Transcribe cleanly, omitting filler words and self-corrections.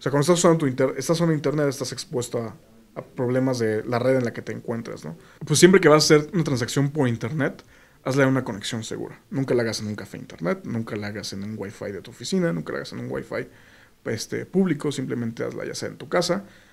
sea, cuando estás usando estás usando internet, estás expuesto a problemas de la red en la que te encuentras, ¿no? Pues siempre que vas a hacer una transacción por internet, hazla en una conexión segura. Nunca la hagas en un café internet, nunca la hagas en un wifi de tu oficina, nunca la hagas en un wifi público, simplemente hazla ya sea en tu casa